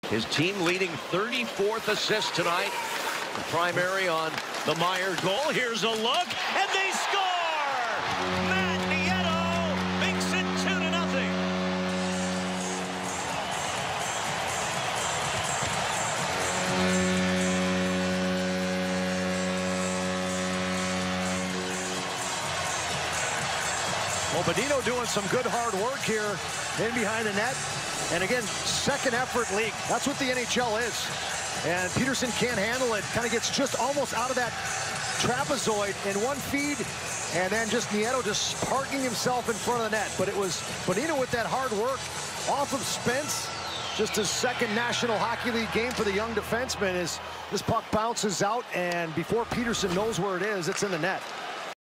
His team leading 34th assist tonight. The primary on the Meyer goal. Here's a look, and they score! Matt Nieto makes it 2-0. Well, Benito doing some good hard work here in behind the net. And again, second effort league. That's what the NHL is. And Petersen can't handle it. Kind of gets just almost out of that trapezoid in one feed. And then just Nieto just parking himself in front of the net. But it was Benito with that hard work off of Spence. Just his second National Hockey League game for the young defenseman as this puck bounces out. And before Petersen knows where it is, it's in the net.